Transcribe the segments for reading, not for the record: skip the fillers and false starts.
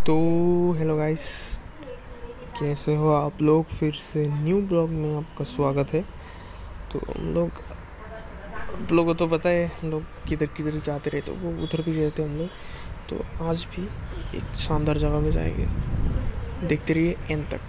तो hello guys, कैसे हो आप लोग। फिर से न्यू ब्लॉग में आपका स्वागत है। तो आप लोगों को तो पता है हम लोग किधर किधर जाते रहे, तो वो उधर भी गए थे हम लोग। तो आज भी एक शानदार जगह में जाएंगे, देखते रहिए एंड तक।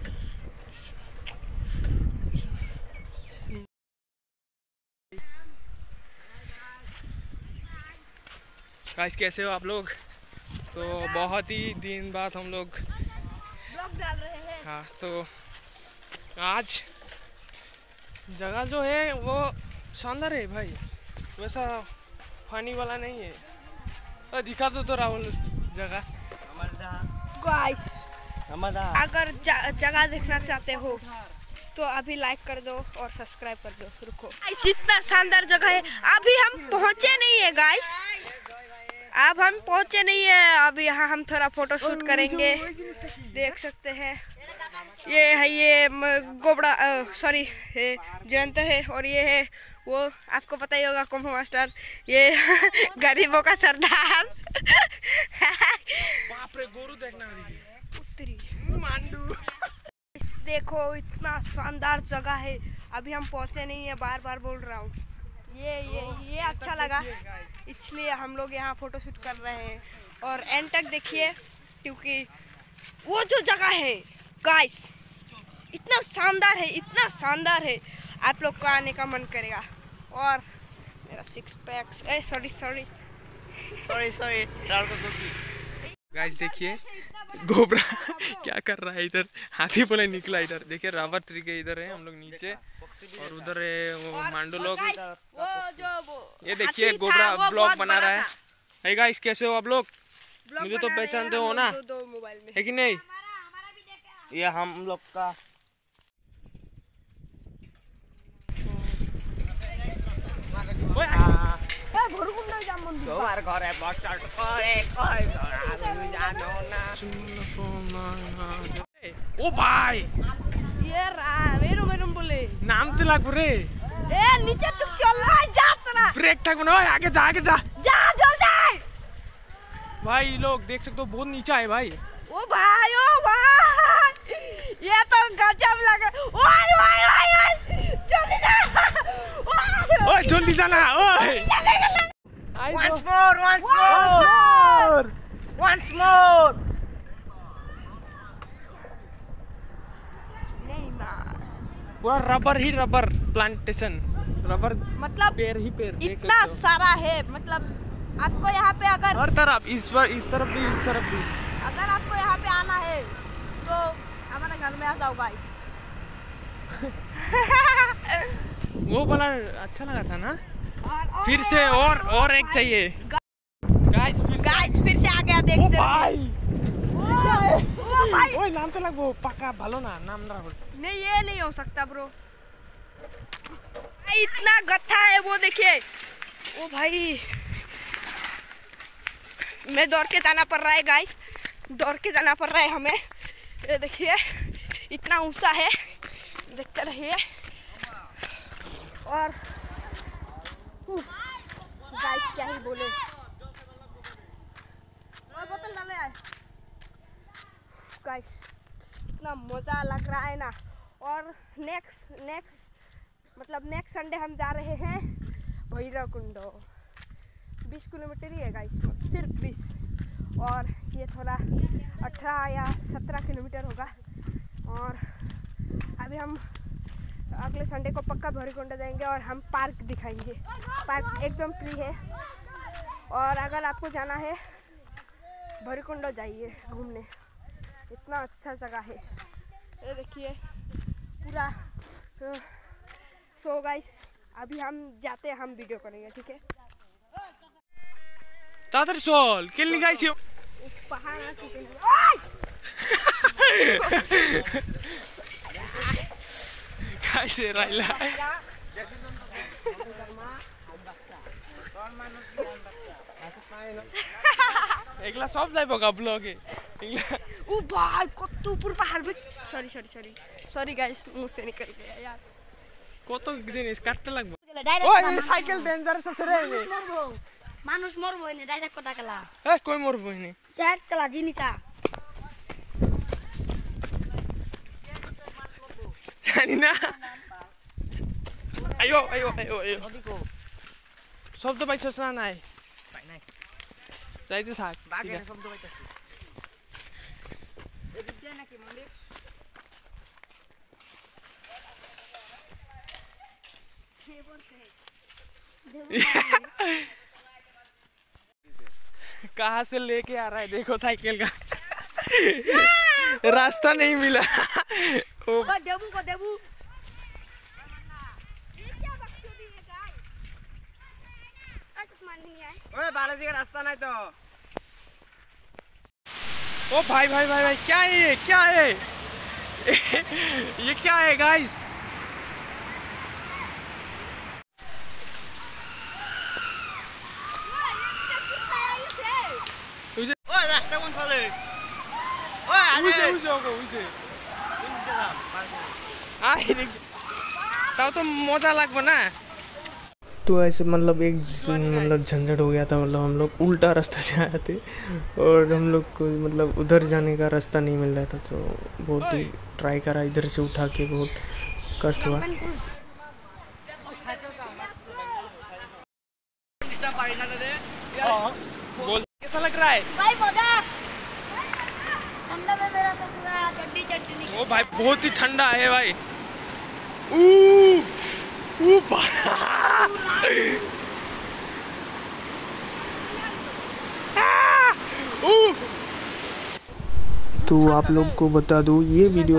गाइस कैसे हो आप लोग। तो बहुत ही दिन बाद हम लोग ब्लॉग डाल रहे हैं। हाँ, तो आज जगह जो है वो शानदार है भाई, वैसा पानी वाला नहीं है। तो दिखा तो राहुल जगह। गाइस अगर जगह देखना चाहते हो तो अभी लाइक कर दो और सब्सक्राइब कर दो। रुको, इतना शानदार जगह है। अभी हम पहुंचे नहीं है गाइस, अब हम पहुंचे नहीं है। अब यहाँ हम थोड़ा फोटो शूट करेंगे, देख सकते हैं। ये है ये गोबड़ा सॉरी जयंत है, और ये है वो आपको पता ही होगा कुंभ मास्टर, ये गरीबों का सरदार। बाप रे, गोरू देखना उत्तरी मांडू। देखो इतना शानदार जगह है, अभी हम पहुंचे नहीं है, बार बार बोल रहा हूँ। ये अच्छा लगा, इसलिए हम लोग यहाँ फोटो शूट कर रहे हैं। और एंड तक देखिए, क्योंकि वो जो जगह है गाइस इतना शानदार है, आप लोग को आने का मन करेगा। और मेरा सिक्स पैक्स सॉरी गाइस देखिए गोबरा क्या कर रहा है इधर। हाथी बोले निकला इधर, देखिए रबर ट्री के इधर है हम लोग नीचे, और उधर है वो मांडू लोग। ये देखिए गोबरा ब्लॉग बना रहा है। हे गाइस कैसे हो आप लोग, मुझे तो पहचानते हो ना, है कि नहीं। ये हम लोग का घर है बस स्टैंड। ओ भाई ये मेरे बोले नाम तो लाग रे। ए नीचे तू चल रहा है, जा तेरा ब्रेक ठक बना, आगे जा जा जल्दी। भाई लोग देख सकते हो बहुत नीचा है भाई। ओ भाई ये तो गजब लगा। ओए जल्दी जा, ओए जल्दी जाना। ओए once more नहीं ना, पूरा रबर प्लांटेशन, रबर मतलब पेड़ ही पेड़ देख इतना सकते हो। सारा है। मतलब आपको यहाँ पे अगर हर तरफ, इस तरफ भी इस तरफ भी। अगर आपको यहाँ पे आना है तो हमारे घर में आ जाओ गाइस। वो वाला अच्छा लगा था ना। फिर से और एक चाहिए गाइस, फिर से आ गया, ओ देखते भाई। भाई ओए नाम तो लग वो पक्का भालो ना नाम ना। नहीं, ये नहीं हो सकता ब्रो, इतना गट्ठा है वो देखिए। ओ भाई मैं दौड़ के जाना पड़ रहा है गाइस, दौड़ के जाना पड़ रहा है हमें। ये देखिए इतना ऊंचा है, देखते रहिए। और गाइस क्या ही बोले, बोतल डाले आए गाइस, इतना मज़ा लग रहा है ना। और नेक्स्ट संडे हम जा रहे हैं भैरवकुंड। 20 किलोमीटर ही है गाइस, सिर्फ 20, और ये थोड़ा 18 या 17 किलोमीटर होगा। और अभी हम अगले संडे को पक्का भैरवकुंड जाएंगे और हम पार्क दिखाएंगे। पार्क एकदम फ्री है, और अगर आपको जाना है भैरवकुंड जाइए घूमने, इतना अच्छा जगह है। ये देखिए पूरा। सो गाइस अभी हम जाते हैं, हम वीडियो करेंगे, ठीक है। तातर सोल किल्ली गाइस यो पहाड़ आ चुके हैं। गाइस राइला एकला सब जाय बगा ब्लॉग एकला। ओ भाई कत ऊपर पहाड़ पे, सॉरी गाइस, मुझसे निकल गया यार। কত জিনিস কাটতে লাগবে। डायरेक्ट ওই সাইকেল ডেঞ্জারাস আছে রে। মানুষ মরবো না, ডাইরেক্ট কথা কলা। এ কই মরবো নি। ডাইরেক্ট কলা জিনিসটা जानी ना ayo শব্দ পাইছস না নাই পাই নাই যাইতে থাক বাগে শব্দ পাইতাছি এদিক দিয়ে নাকি মন্দির कहाँ से लेके आ रहा है देखो साइकिल का रास्ता नहीं मिला ओ देबू को देबू ये क्या बकचोदी है गाइस आज मान नहीं आए ओए बालाजी का रास्ता नहीं तो ओ भाई क्या है ये ये क्या है गाइस ओए रास्ता कौन खोले ओए आजे उसे तो मजा लग ना तो ऐसे मतलब एक मतलब झंझट हो गया था मतलब हम लोग उल्टा रास्ता से आए थे और हम लोग को मतलब उधर जाने का रास्ता नहीं मिल रहा था तो बहुत ही ट्राई करा इधर से उठा के बहुत कष्ट हुआ बोल कैसा लग रहा है भाई मजा ठंडा में मेरा तो पूरा चड्डी निकल ओ भाई बहुत ही ठंडा है भाई तो आप लोग को बता दूँ ये वीडियो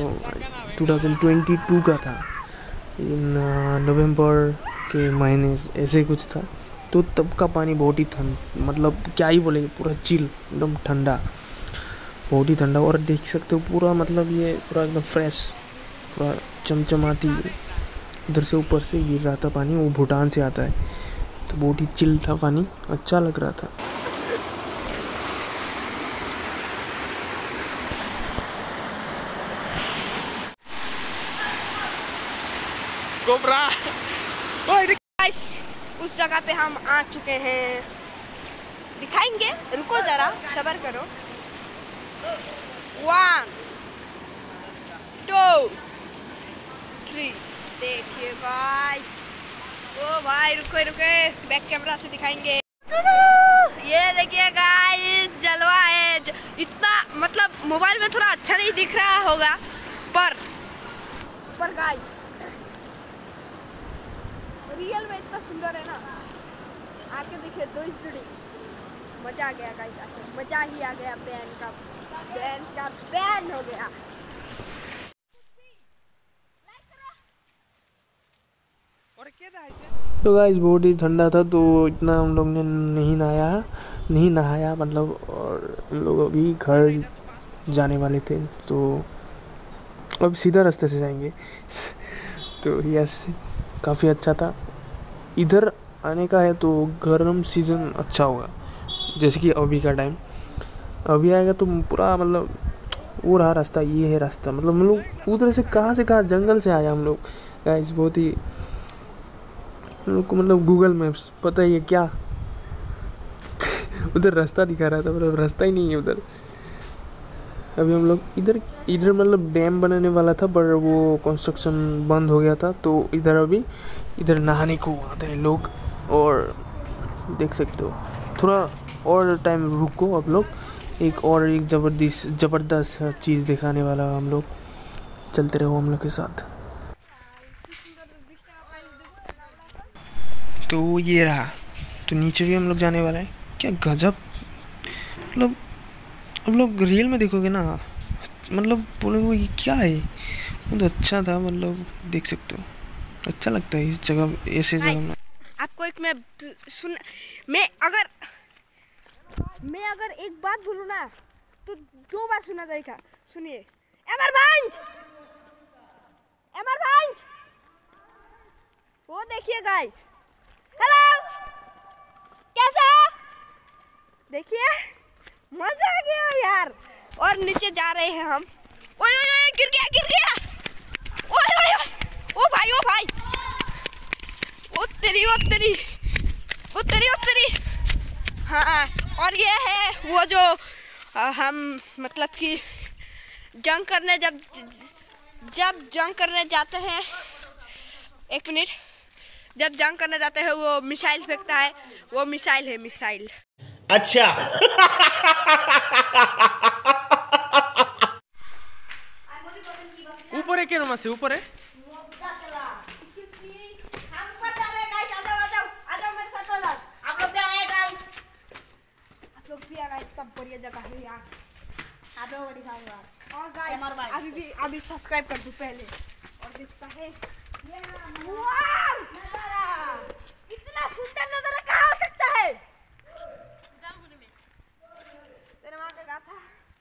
2022 का था नवंबर के महीने ऐसे कुछ था तो तब का पानी बहुत ही मतलब क्या ही बोलेंगे पूरा चिल एकदम ठंडा बहुत ही ठंडा और देख सकते हो पूरा मतलब ये पूरा एकदम फ्रेश पूरा चमचमाती उधर से ऊपर से गिर रहा था पानी वो भूटान से आता है तो बहुत ही चिल था पानी अच्छा लग रहा था कोबरा उस जगह पे हम आ चुके हैं दिखाएंगे रुको जरा सब्र करो 1 2 3 देखिए गाइस ओ भाई रुको बैक कैमरा से दिखाएंगे ये देखिए गाइस जलवा है इतना मतलब मोबाइल में थोड़ा अच्छा नहीं दिख रहा होगा पर गाइस रियल में इतना सुंदर है ना आके देखिए दो जुड़ी मजा आ गया गाइस मजा ही आ गया बैन हो गया तो गाइस बहुत ही ठंडा था तो इतना हम लोग ने नहीं नहाया मतलब और हम लोग अभी घर जाने वाले थे तो अब सीधा रास्ते से जाएंगे तो यस काफ़ी अच्छा था इधर आने का है तो गर्म सीज़न अच्छा होगा जैसे कि अभी का टाइम अभी आएगा तो पूरा मतलब वो रहा रास्ता ये है रास्ता मतलब हम लोग उधर से कहाँ जंगल से आया हम लोग गाइस बहुत ही हम लोग को मतलब गूगल मैप्स पता ही है क्या उधर रास्ता दिखा रहा था मतलब रास्ता ही नहीं है उधर अभी हम लोग इधर मतलब डैम बनाने वाला था पर वो कंस्ट्रक्शन बंद हो गया था तो इधर नहाने को आते हैं लोग और देख सकते हो थोड़ा और टाइम रुको आप लोग एक ज़बरदस्त चीज़ दिखाने वाला हम लोग चलते रहो हम लोग के साथ तो ये रहा तो नीचे भी हम लोग जाने वाला है क्या गजब मतलब हम लोग रियल में देखोगे ना मतलब बोलोगे ये क्या है बहुत अच्छा था मतलब देख सकते हो अच्छा लगता है इस जगह ऐसे जगह में आपको एक मैं अगर एक बात बोलूँ ना तो 2 बार सुना जाएगा सुनिए एमरवाइंड वो देखिए गाइस हेलो कैसा है देखिए मजा आ गया यार और नीचे जा रहे हैं हम ओए गिर गया ओए ओ भाई ओ तेरी हाँ और ये है वो जो हम मतलब कि जंग करने जब जब जंग करने जाते हैं, एक मिनट, जब जंग करने जाते हैं वो मिसाइल फेंकता है, वो मिसाइल है, मिसाइल। अच्छा। ऊपर है, क्या रूम से ऊपर है? बढ़िया जगह है यार। और गाइस अभी सब्सक्राइब कर दो पहले और दिखता है वाव! इतना सुंदर नजारा कहाँ हो सकता है? तेरे माँ का गाथा।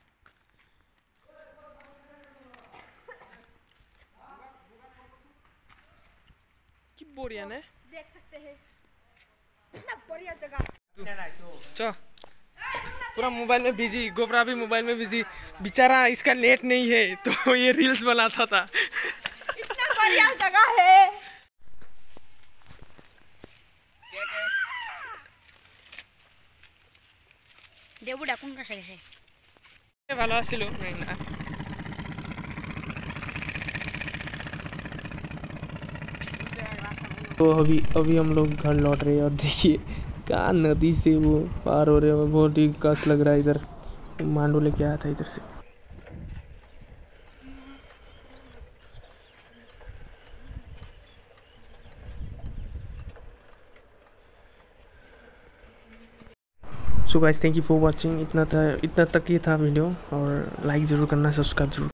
कि बढ़िया ने देख सकते हैं इतना बढ़िया जगह। चल पूरा मोबाइल में बिजी, गोबरा भी मोबाइल में बिजी, बेचारा इसका नेट नहीं है तो ये रील्स बनाता था। इतना बढ़िया जगह है। देवू डाकुन का सही है ভালো ছিল না। तो अभी हम लोग घर लौट रहे हैं और देखिए कहाँ नदी से वो पार हो रहे हैं, बहुत ही कस लग रहा है। इधर मांडू लेके आया था इधर से। So guys thank you for watching. इतना तक ही था वीडियो, और लाइक ज़रूर करना, सब्सक्राइब जरूर।